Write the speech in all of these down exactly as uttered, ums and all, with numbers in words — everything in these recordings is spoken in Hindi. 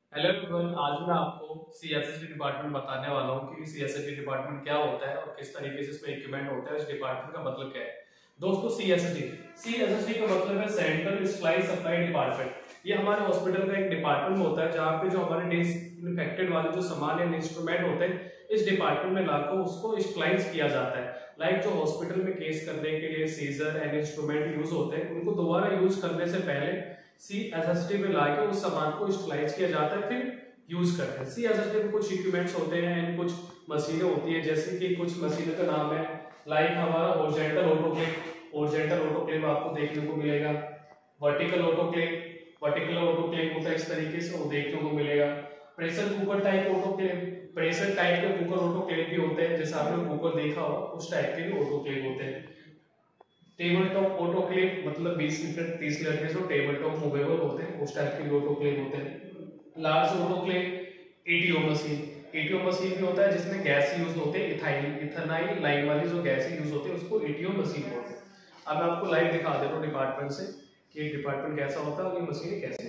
हेलो एवरीवन, आज मैं आपको सीएसएसडी डिपार्टमेंट बताने वाला हूँ कि सीएसएसडी डिपार्टमेंट क्या होता है और किस तरीके से इसमें इक्विपमेंट होता है। इस डिपार्टमेंट का मतलब क्या है दोस्तों? सीएसएसडी सीएसएसडी का मतलब है सेंट्रल स्टरलाइज सप्लाई डिपार्टमेंट। ये हमारे हॉस्पिटल का एक डिपार्टमेंट होता है जहाँ पे जो हमारे डिसइंफेक्टेड वाले जो सामान या इंस्ट्रूमेंट होते हैं इस डिपार्टमेंट में लाकर उसको स्टरलाइज किया जाता है। लाइक जो हॉस्पिटल में केस करने के लिए सीजर एंड इंस्ट्रूमेंट यूज होते हैं उनको दोबारा यूज करने से पहले सीएसएसडी में लाके उस सामान को स्टरलाइज किया जाता है, फिर यूज करते हैं। सीएसएसडी में कुछ इक्विपमेंट्स होते हैं एंड कुछ मशीनें होती है, जैसे कि कुछ मशीनों का नाम है लाइक हमारा हॉरिजॉन्टल ऑटोक्लेव। हॉरिजॉन्टल ऑटोक्लेव आपको देखने को मिलेगा। वर्टिकल ऑटोक्लेव वर्टिकल ऑटोक्लेव होता है इस तरीके से, वो देखने को मिलेगा। Pressure cooker type autoclave, pressure type के कुकर ऑटोक्लेव भी होते हैं, जैसे आपने कुकर देखा हो उस टाइप के भी ऑटोक्लेव होते हैं। टेबल टॉप ऑटोक्लेव मतलब बीस लीटर तीस लीटर के जो टेबल टॉप मूवेबल होते हैं उस टाइप के ऑटोक्लेव होते हैं। Large autoclave ATO machine, ATO machine भी होता है जिसमें गैस यूज होते हैं, इथाइल इथेनाइल लाइन वाली जो गैस यूज होती है उसको एटीओ मशीन बोलते हैं। अब मैं आपको लाइव दिखा देता हूँ डिपार्टमेंट से कि डिपार्टमेंट कैसा होता है और ये मशीनें कैसी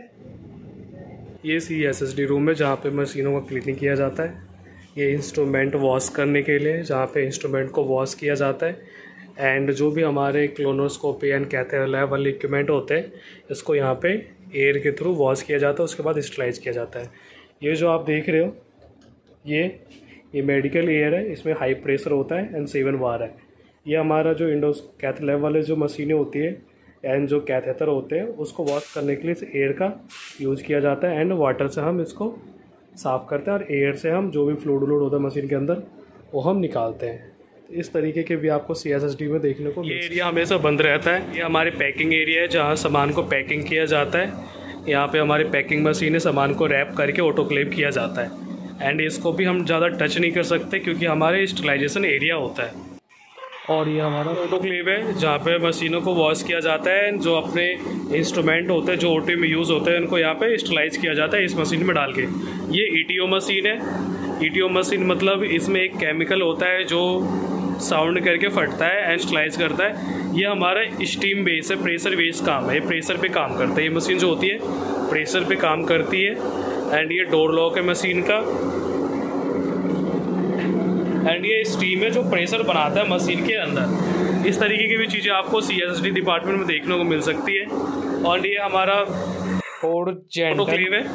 हैं। ये सीएसएसडी रूम है जहाँ पे मशीनों का क्लीनिंग किया जाता है। ये इंस्ट्रूमेंट वॉश करने के लिए जहाँ पे इंस्ट्रूमेंट को वॉश किया जाता है एंड जो भी हमारे क्लोनोस्कोपी एंड कैथेटर लैब वाले इक्विपमेंट होते हैं इसको यहाँ पे एयर के थ्रू वॉश किया जाता है, उसके बाद स्टरलाइज किया जाता है। ये जो आप देख रहे हो ये ये मेडिकल एयर है, इसमें हाई प्रेशर होता है एंड सेवन बार है। ये हमारा जो इंडोस कैथ लैब वाले जो मशीनें होती है एंड जो कैथेटर होते हैं उसको वॉश करने के लिए इस एयर का यूज़ किया जाता है एंड वाटर से हम इसको साफ़ करते हैं और एयर से हम जो भी फ्लूइड व्लूइड होता है मशीन के अंदर वो हम निकालते हैं। इस तरीके के भी आपको सीएसएसडी में देखने को। ये एरिया हमेशा बंद रहता है। ये हमारे पैकिंग एरिया है जहाँ सामान को पैकिंग किया जाता है। यहाँ पे हमारी पैकिंग मशीन है, सामान को रैप करके ऑटोक्लेव किया जाता है एंड इसको भी हम ज़्यादा टच नहीं कर सकते क्योंकि हमारे स्टरलाइजेशन एरिया होता है। और ये हमारा ऑटोक्लेव है जहाँ पे मशीनों को वॉश किया जाता है एंड जो अपने इंस्ट्रूमेंट होते हैं जो ओटी में यूज़ होते हैं उनको यहाँ पे स्टरलाइज किया जाता है इस मशीन में डाल के। ये ईटीओ मशीन है। ईटीओ मशीन मतलब इसमें एक केमिकल होता है जो साउंड करके फटता है एंड स्टरलाइज करता है। ये हमारा स्टीम बेस है, प्रेशर बेस काम है, ये प्रेशर पे काम करता है। ये मशीन जो होती है प्रेशर पे काम करती है एंड ये डोर लॉक है मशीन का एंड ये स्टीम है जो प्रेशर बनाता है मशीन के अंदर। इस तरीके की भी चीज़ें आपको सीएसएसडी डिपार्टमेंट में देखने को मिल सकती है। और ये हमारा ऑटोक्लेव है,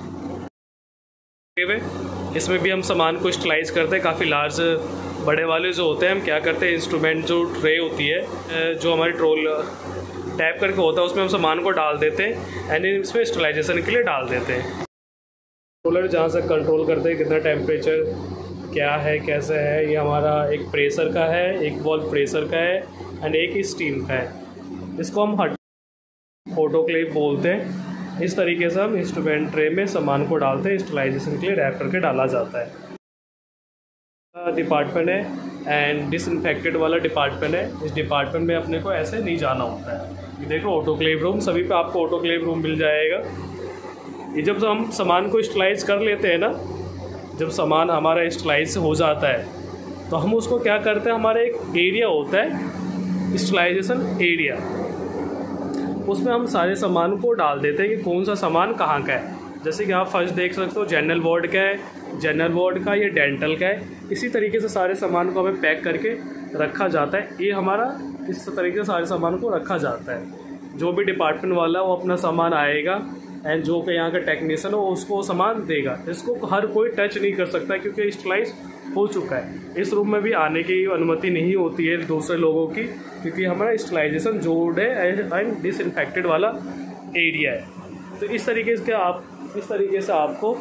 इसमें भी हम सामान को स्टरलाइज करते हैं। काफ़ी लार्ज बड़े वाले जो होते हैं हम क्या करते हैं इंस्ट्रूमेंट जो ट्रे होती है जो हमारी ट्रोल टैप करके होता है उसमें हम सामान को डाल देते हैं एंड इसमें स्टरलाइजेशन के लिए डाल देते हैं। कंट्रोलर जहाँ से कंट्रोल करते हैं कितना टेम्परेचर क्या है कैसे है। ये हमारा एक प्रेशर का है, एक वॉल्व प्रेशर का है एंड एक स्टीम का है। इसको हम हट ऑटोक्लेव बोलते हैं। इस तरीके से हम इंस्ट्रूमेंट ट्रे में सामान को डालते हैं, स्टरलाइजेशन के लिए रैप करके डाला जाता है। डिपार्टमेंट है एंड डिसइंफेक्टेड वाला डिपार्टमेंट है। इस डिपार्टमेंट में अपने को ऐसे नहीं जाना होता है। ये देखो ऑटोक्लेव रूम, सभी पे आपको ऑटोक्लेव रूम मिल जाएगा। ये जब हम सामान को स्टरलाइज कर लेते हैं ना, जब सामान हमारा स्टरलाइज हो जाता है तो हम उसको क्या करते हैं, हमारा एक एरिया होता है स्टरलाइजेशन एरिया, उसमें हम सारे सामान को डाल देते हैं कि कौन सा सामान कहाँ का है। जैसे कि आप फर्स्ट देख सकते हो जनरल वार्ड का है, जनरल वार्ड का, ये डेंटल का है। इसी तरीके से सारे सामान को हमें पैक करके रखा जाता है। ये हमारा इस तरीके से सारे सामान को रखा जाता है। जो भी डिपार्टमेंट वाला वो अपना सामान आएगा एंड जो कि यहाँ का टेक्नीशियन हो उसको सामान देगा। इसको हर कोई टच नहीं कर सकता क्योंकि स्टरलाइज हो चुका है। इस रूम में भी आने की अनुमति नहीं होती है दूसरे लोगों की क्योंकि हमारा स्टरलाइजेशन जोड़ है एंड डिसइंफेक्टेड वाला एरिया है। तो इस तरीके से आप इस तरीके से आपको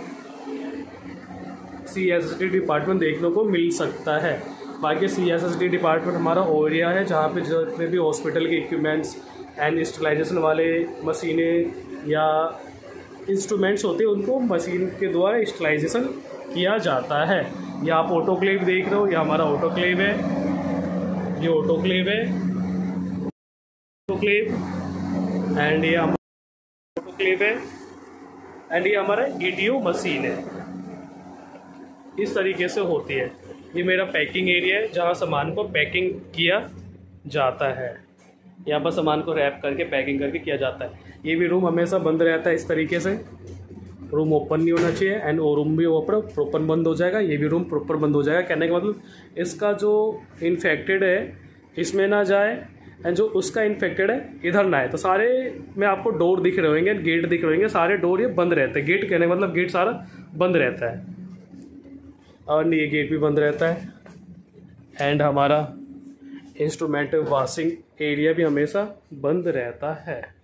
सीएसएसडी डिपार्टमेंट देखने को मिल सकता है। बाकी सीएसएसडी डिपार्टमेंट हमारा एरिया है जहाँ पे जितने भी हॉस्पिटल के इक्विपमेंट्स एंड स्टरलाइजेशन वाले मशीनें या इंस्ट्रूमेंट्स होते हैं उनको मशीन के द्वारा स्टरलाइजेशन किया जाता है। ये आप ऑटोक्लेव देख रहे हो, ये हमारा ऑटोक्लेव है, ये ऑटोक्लेव है ऑटोक्लेव एंड ये हमारा ऑटोक्लेव है एंड ये हमारा ईटीओ मशीन है। इस तरीके से होती है। ये मेरा पैकिंग एरिया है जहाँ सामान को पैकिंग किया जाता है। यहाँ पर सामान को रैप करके पैकिंग करके किया जाता है। ये भी रूम हमेशा बंद रहता है इस तरीके से। रूम ओपन नहीं होना चाहिए एंड वो रूम भी ओपन प्रॉपर बंद हो जाएगा, ये भी रूम प्रॉपर बंद हो जाएगा। कहने का मतलब इसका जो इन्फेक्टेड है इसमें ना जाए एंड जो उसका इन्फेक्टेड है इधर ना आए। तो सारे में आपको डोर दिख रहे होंगे, गेट दिख रहे होंगे, सारे डोर ये बंद रहते हैं। गेट कहने का मतलब गेट सारा बंद रहता है और ये गेट भी बंद रहता है एंड हमारा इंस्ट्रूमेंट वॉशिंग एरिया भी हमेशा बंद रहता है।